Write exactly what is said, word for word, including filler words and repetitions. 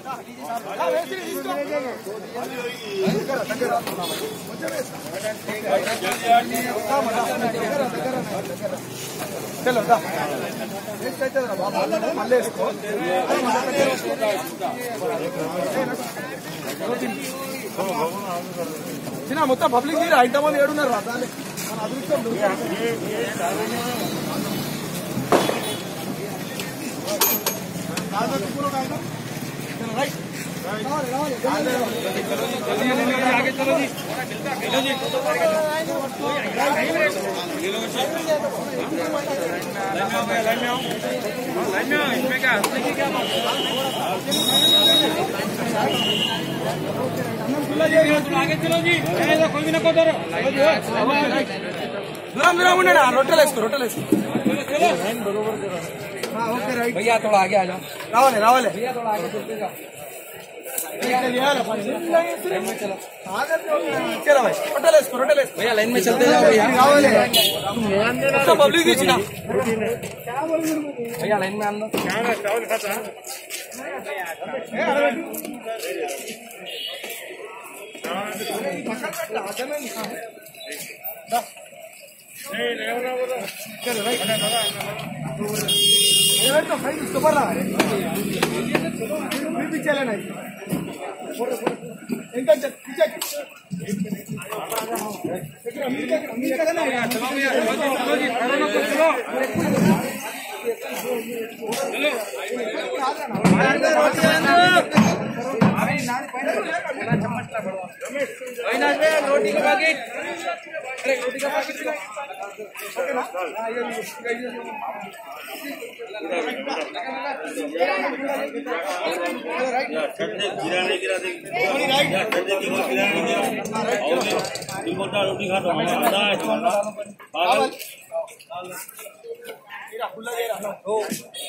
चलो मल्ले చిన్న మొత్తం పబ్లిక్ తీరా ఇంత మంది ఏడున్నారు రా దాన్ని మన అదృష్టం రైట్ आगे चलो जी चलो जी लाइन में आओ लाइन में आओ इसमें क्या क्या आगे चलो जी कोई भी ना को दूर दूर दूर ना रोटल इसको रोटल इसको ओके राइट भैया थोड़ा आगे आ जाओ रावले रावले भैया थोड़ा आगे चलते जाओ चलो भाई रोटल इसको रोटल इसको भैया लाइन में चलते जाओ भैया रावले तो पब्लिक दीजिए ना भैया लाइन में आना क्या है चावल खाता है नहीं नहीं हो रहा हो रहा चलो भाई ये तो भाई इसको पर रहा है भी चले नहीं इनका पीछे चलो भैया चलो जी चलो चलो रोटी का पैकेट अरे रोटी का पैकेट गिरा नहीं गिरा दे रोटी खा दो खुला